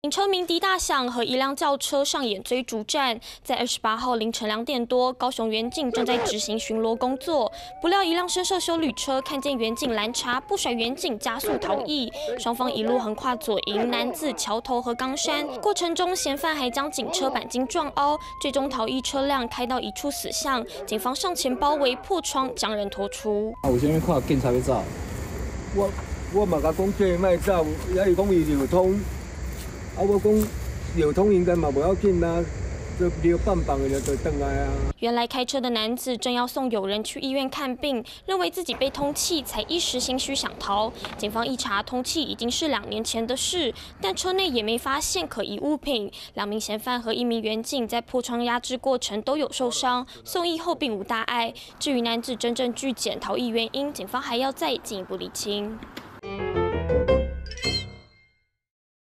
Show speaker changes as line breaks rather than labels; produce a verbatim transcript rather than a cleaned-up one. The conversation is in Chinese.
警车鸣笛大响，和一辆轿车上演追逐战。在二十八号凌晨两点多，高雄远警正在执行巡逻工作，不料一辆深色休旅车看见远警拦查，不甩远警加速逃逸。双方一路横跨左营、南子、桥头和冈山，过程中嫌犯还将警车钣金撞凹，最终逃逸车辆开到一处死巷，警方上前包围破窗，将人拖出。
啊，有啥物看警察要走？
我我嘛甲讲叫伊莫走，伊讲伊流通。 啊，我讲流通应该嘛不要紧啦，就溜半棒的就回来啊。
原来开车的男子正要送友人去医院看病，认为自己被通缉，才一时心虚想逃。警方一查，通缉已经是两年前的事，但车内也没发现可疑物品。两名嫌犯和一名员警在破窗压制过程都有受伤，送医后并无大碍。至于男子真正拒检逃逸原因，警方还要再进一步厘清。